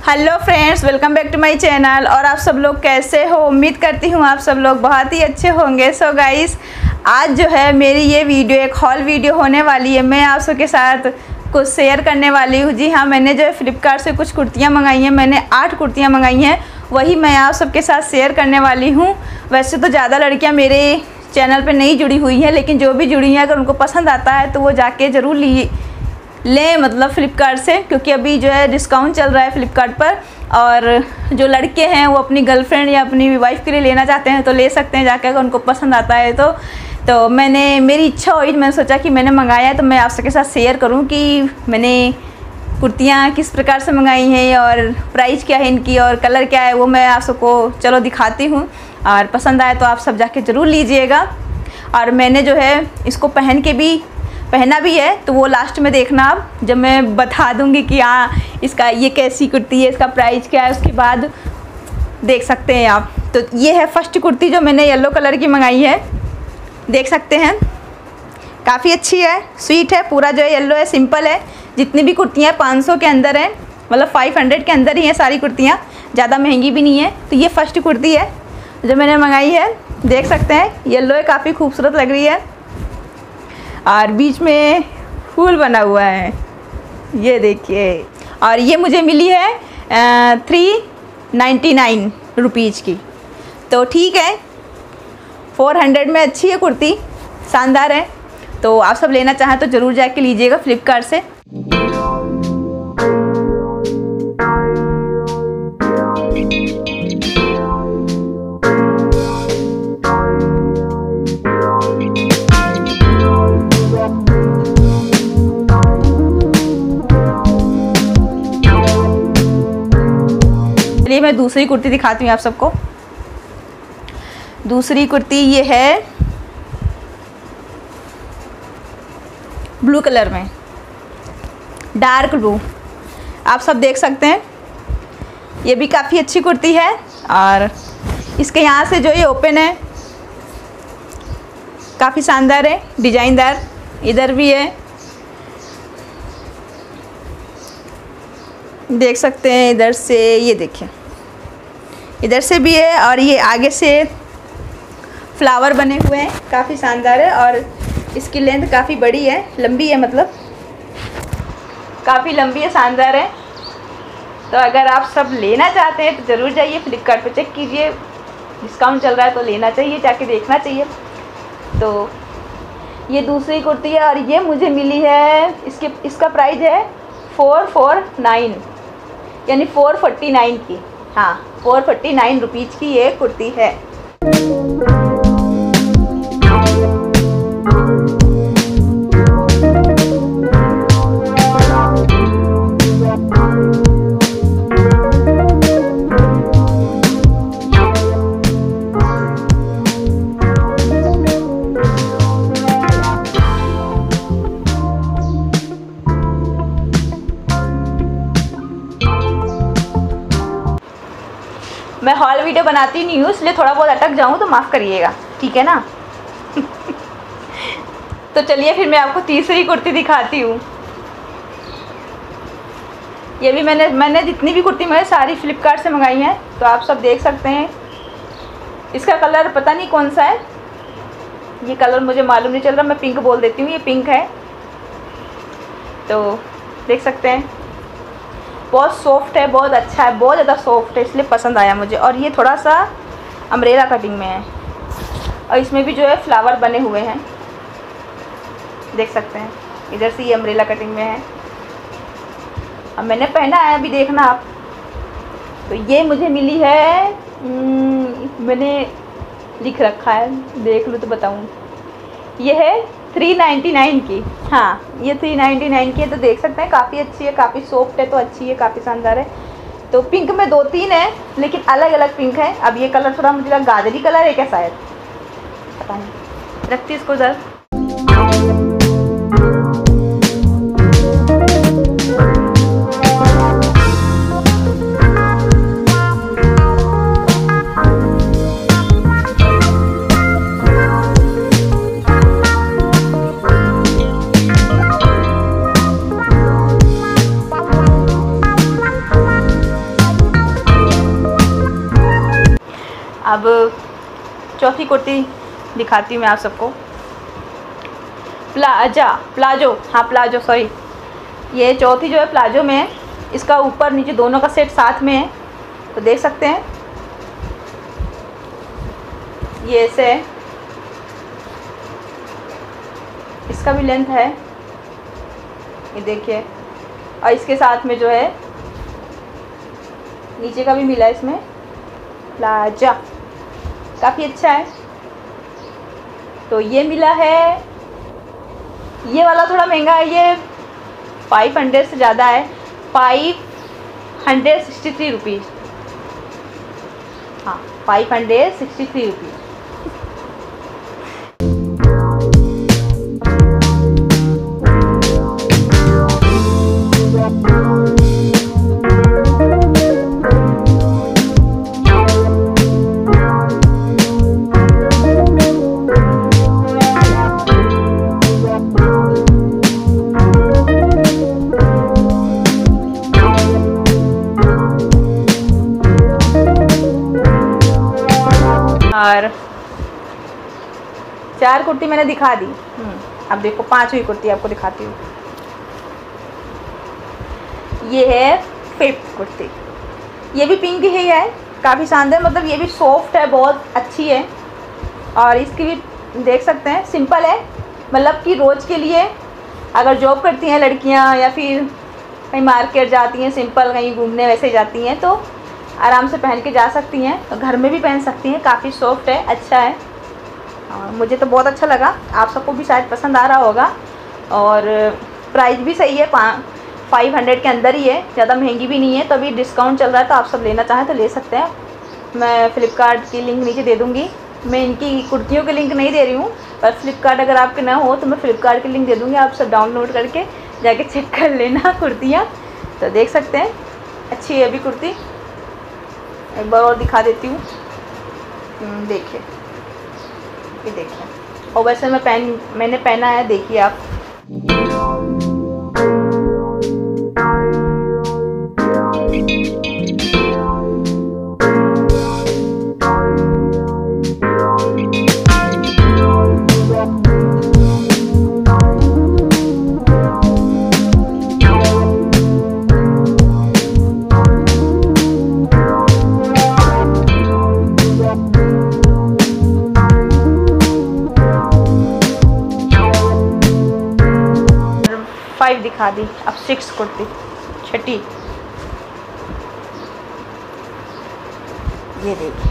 Hello friends, welcome back to my channel. और आप सब लोग कैसे हो? उम्मीद करती हूँ आप सब लोग बहुत ही अच्छे होंगे। सो गाइस, आज जो है मेरी ये वीडियो एक हॉल वीडियो होने वाली है। मैं आप सबके साथ कुछ शेयर करने वाली हूँ। जी हाँ, मैंने जो है फ्लिपकार्ट से कुछ कुर्तियाँ मंगाई हैं। मैंने 8 कुर्तियाँ मंगाई हैं, वही मैं आप सबके साथ शेयर करने वाली हूँ। वैसे तो ज़्यादा लड़कियाँ मेरे चैनल पर नहीं जुड़ी हुई हैं, लेकिन जो भी जुड़ी हैं अगर उनको पसंद आता है तो वो जाके ज़रूर लें, मतलब फ़्लिपकार्ट से, क्योंकि अभी जो है डिस्काउंट चल रहा है फ़्लिपकार्ट पर। और जो लड़के हैं वो अपनी गर्लफ्रेंड या अपनी वाइफ के लिए लेना चाहते हैं तो ले सकते हैं जाकर, अगर उनको पसंद आता है तो मेरी इच्छा हुई, मैंने सोचा कि मैंने मंगाया है तो मैं आप सबके साथ शेयर करूं कि मैंने कुर्तियाँ किस प्रकार से मंगाई हैं और प्राइस क्या है इनकी और कलर क्या है, वो मैं आप सबको चलो दिखाती हूँ। और पसंद आए तो आप सब जाके ज़रूर लीजिएगा। और मैंने जो है इसको पहना भी है, तो वो लास्ट में देखना आप, जब मैं बता दूंगी कि हाँ इसका ये कैसी कुर्ती है, इसका प्राइस क्या है, उसके बाद देख सकते हैं आप। तो ये है फर्स्ट कुर्ती जो मैंने येलो कलर की मंगाई है, देख सकते हैं। काफ़ी अच्छी है, स्वीट है, पूरा जो है येलो है, सिंपल है। जितनी भी कुर्तियाँ 500 के अंदर हैं, मतलब 500 के अंदर ही हैं सारी कुर्तियाँ, ज़्यादा महंगी भी नहीं है। तो ये फर्स्ट कुर्ती है जो मैंने मंगाई है, देख सकते हैं। येलो है, काफ़ी खूबसूरत लग रही है और बीच में फूल बना हुआ है, ये देखिए। और ये मुझे मिली है 399 रुपीज़ की, तो ठीक है, 400 में अच्छी है कुर्ती, शानदार है। तो आप सब लेना चाहें तो ज़रूर जाके लीजिएगा फ्लिपकार्ट से। चलिए मैं दूसरी कुर्ती दिखाती हूँ आप सबको। दूसरी कुर्ती ये है ब्लू कलर में, डार्क ब्लू, आप सब देख सकते हैं। ये भी काफ़ी अच्छी कुर्ती है और इसके यहाँ से जो ये ओपन है काफ़ी शानदार है, डिजाइनदार। इधर भी है, देख सकते हैं। इधर से ये देखिए, इधर से भी है और ये आगे से फ्लावर बने हुए हैं, काफ़ी शानदार है। और इसकी लेंथ काफ़ी बड़ी है, लंबी है, मतलब काफ़ी लंबी है, शानदार है। तो अगर आप सब लेना चाहते हैं तो ज़रूर जाइए फ्लिपकार्ट पे, चेक कीजिए, डिस्काउंट चल रहा है तो लेना चाहिए, जाके देखना चाहिए। तो ये दूसरी कुर्ती है और ये मुझे मिली है, इसका प्राइस है 449, यानी 449 की। हाँ, 449 रुपीज़ की ये कुर्ती है। मैं हॉल वीडियो बनाती नहीं हूँ, इसलिए थोड़ा बहुत अटक जाऊँ तो माफ़ करिएगा, ठीक है ना। तो चलिए फिर मैं आपको तीसरी कुर्ती दिखाती हूँ। ये भी मैंने जितनी भी कुर्ती मैं सारी फ्लिपकार्ट से मंगाई हैं, तो आप सब देख सकते हैं। इसका कलर पता नहीं कौन सा है, ये कलर मुझे मालूम नहीं चल रहा, मैं पिंक बोल देती हूँ, ये पिंक है। तो देख सकते हैं, बहुत सॉफ्ट है, बहुत अच्छा है, बहुत ज़्यादा सॉफ्ट है, इसलिए पसंद आया मुझे। और ये थोड़ा सा अम्ब्रेला कटिंग में है और इसमें भी जो है फ्लावर बने हुए हैं, देख सकते हैं। इधर से ये अम्ब्रेला कटिंग में है। अब मैंने पहना है, अभी देखना आप। तो ये मुझे मिली है, मैंने लिख रखा है, देख लो तो बताऊँ। ये है 399 की। हाँ, ये 399 की है, तो देख सकते हैं काफ़ी अच्छी है, काफ़ी सॉफ्ट है, तो अच्छी है, काफ़ी शानदार है। तो पिंक में 2-3 है, लेकिन अलग अलग पिंक है। अब ये कलर थोड़ा मुझे लगा गाजरी कलर है क्या, शायद, पता नहीं। रखती इसको इधर। अब चौथी कुर्ती दिखाती हूँ मैं आप सबको। प्लाजो, हाँ प्लाजो, सॉरी। ये चौथी जो है प्लाजो में है। इसका ऊपर नीचे दोनों का सेट साथ में है, तो देख सकते हैं ये ऐसे है। इसका भी लेंथ है, ये देखिए। और इसके साथ में जो है नीचे का भी मिला है इसमें प्लाजा, काफ़ी अच्छा है। तो ये मिला है। ये वाला थोड़ा महंगा है, ये 500 से ज़्यादा है, 563 रुपीज़। हाँ, 563 रुपीज़। और 4 कुर्ती मैंने दिखा दी। अब देखो 5वीं कुर्ती आपको दिखाती हूँ। ये है 5th कुर्ती। ये भी पिंक ही है, काफ़ी शानदार, मतलब ये भी सॉफ्ट है, बहुत अच्छी है। और इसकी भी देख सकते हैं, सिंपल है, मतलब कि रोज़ के लिए अगर जॉब करती हैं लड़कियाँ या फिर कहीं मार्केट जाती हैं, सिंपल कहीं घूमने वैसे जाती हैं, तो आराम से पहन के जा सकती हैं। तो घर में भी पहन सकती हैं, काफ़ी सॉफ्ट है, अच्छा है। और मुझे तो बहुत अच्छा लगा, आप सबको भी शायद पसंद आ रहा होगा। और प्राइस भी सही है, 500 के अंदर ही है, ज़्यादा महंगी भी नहीं है। तो अभी डिस्काउंट चल रहा है, तो आप सब लेना चाहें तो ले सकते हैं। मैं फ़्लिपकार्ट की लिंक नीचे दे दूँगी। मैं इनकी कुर्तियों की लिंक नहीं दे रही हूँ, पर फ़्लिपकार्ट अगर आपके ना हो तो मैं फ़्लिपकार्ट की लिंक दे दूँगी, आप सब डाउनलोड करके जाके चेक कर लेना कुर्तियाँ। तो देख सकते हैं, अच्छी है अभी कुर्ती। एक बार और दिखा देती हूँ, देखिए, ये देखिए। और वैसे मैंने पहना है, देखिए आप। दिखा दी। अब 6 कुर्ती, छठी। ये देखिए,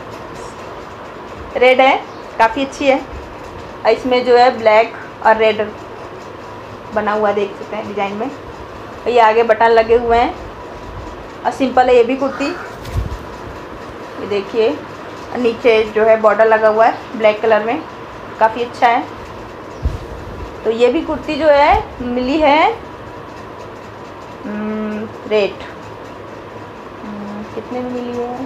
रेड है, काफ़ी अच्छी है। इसमें जो है ब्लैक और रेड बना हुआ देख सकते हैं डिज़ाइन में। ये आगे बटन लगे हुए हैं और सिंपल है ये भी कुर्ती। ये देखिए, नीचे जो है बॉर्डर लगा हुआ है ब्लैक कलर में, काफ़ी अच्छा है। तो ये भी कुर्ती जो है मिली है रेट कितने में मिली है,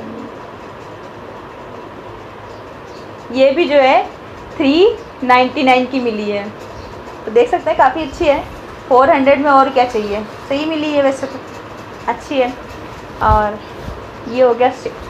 ये भी जो है 399 की मिली है। तो देख सकते हैं काफ़ी अच्छी है, 400 में और क्या चाहिए, सही मिली है वैसे तो, अच्छी है। और ये हो गया 6।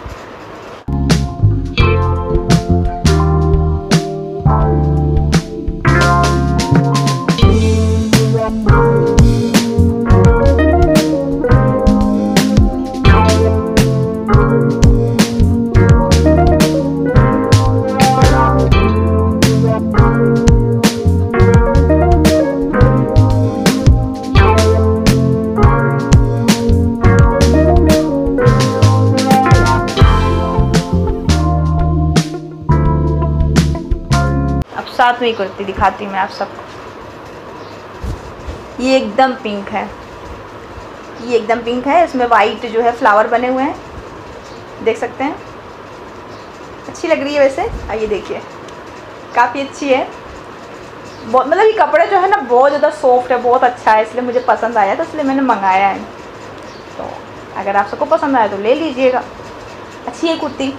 अब 7वीं कुर्ती दिखाती हूँ मैं आप सबको। ये एकदम पिंक है, ये एकदम पिंक है, इसमें वाइट जो है फ्लावर बने हुए हैं, देख सकते हैं, अच्छी लग रही है वैसे। ये देखिए, काफ़ी अच्छी है, बहुत, मतलब ये कपड़े जो है ना बहुत ज़्यादा सॉफ्ट है, बहुत अच्छा है, इसलिए मुझे पसंद आया, तो इसलिए मैंने मंगाया है। तो अगर आप सबको पसंद आया तो ले लीजिएगा, अच्छी है कुर्ती,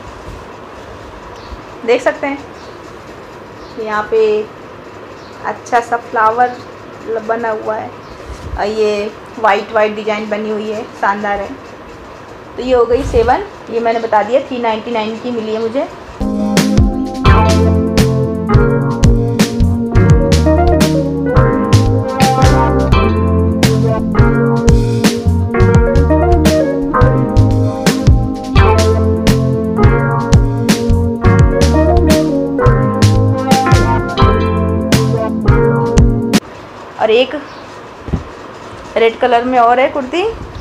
देख सकते हैं। यहाँ पे अच्छा सा फ्लावर बना हुआ है और ये वाइट डिज़ाइन बनी हुई है, शानदार है। तो ये हो गई 7, ये मैंने बता दिया 399 की मिली है मुझे। और एक रेड कलर में और है कुर्ती,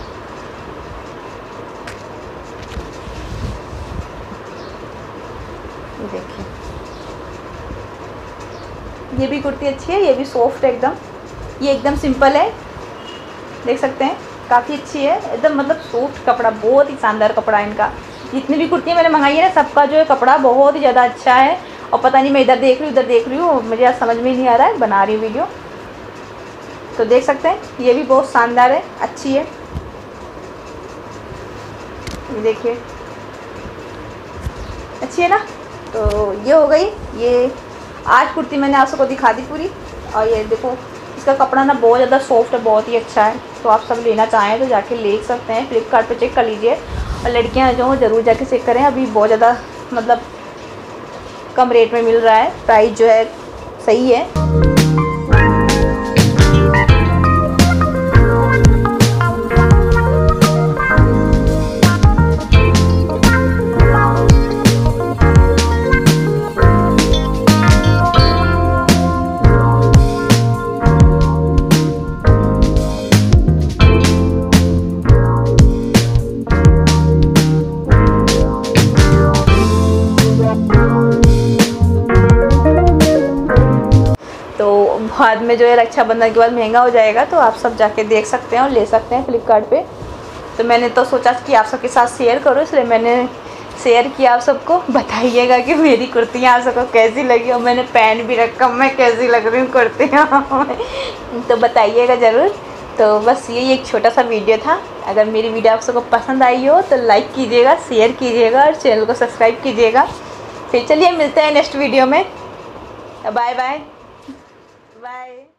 देखिए ये भी कुर्ती अच्छी है, ये भी सॉफ्ट है एकदम, ये एकदम सिंपल है, देख सकते हैं काफ़ी अच्छी है एकदम, मतलब सॉफ्ट कपड़ा, बहुत ही शानदार कपड़ा है इनका। जितनी भी कुर्तियाँ मैंने मंगाई है ना, सबका जो है कपड़ा बहुत ही ज़्यादा अच्छा है। और पता नहीं मैं इधर देख रही हूँ उधर देख रही हूँ, मुझे आज समझ में ही नहीं आ रहा है, बना रही हूँ वीडियो। तो देख सकते हैं ये भी बहुत शानदार है, अच्छी है, ये देखिए अच्छी है ना। तो ये हो गई, ये 8 कुर्ती मैंने आप सबको दिखा दी पूरी। और ये देखो इसका कपड़ा ना बहुत ज़्यादा सॉफ्ट है, बहुत ही अच्छा है। तो आप सब लेना चाहें तो जाके ले सकते हैं, फ्लिपकार्ट पे चेक कर लीजिए। और लड़कियां जो ज़रूर जाके चेक करें, अभी बहुत ज़्यादा मतलब कम रेट में मिल रहा है, प्राइस जो है सही है। बाद में जो है रक्षाबंधन के बाद महंगा हो जाएगा, तो आप सब जाके देख सकते हैं और ले सकते हैं फ्लिपकार्ट पे। तो मैंने तो सोचा कि आप सबके साथ शेयर करो, इसलिए मैंने शेयर किया आप सबको। बताइएगा कि मेरी कुर्तियाँ आप सबको कैसी लगी, और मैंने पहन भी रखा, मैं कैसी लग रही हूँ कुर्तियाँ तो बताइएगा ज़रूर। तो बस यही एक छोटा सा वीडियो था। अगर मेरी वीडियो आप सबको पसंद आई हो तो लाइक कीजिएगा, शेयर कीजिएगा और चैनल को सब्सक्राइब कीजिएगा। फिर चलिए मिलते हैं नेक्स्ट वीडियो में। Bye bye bye.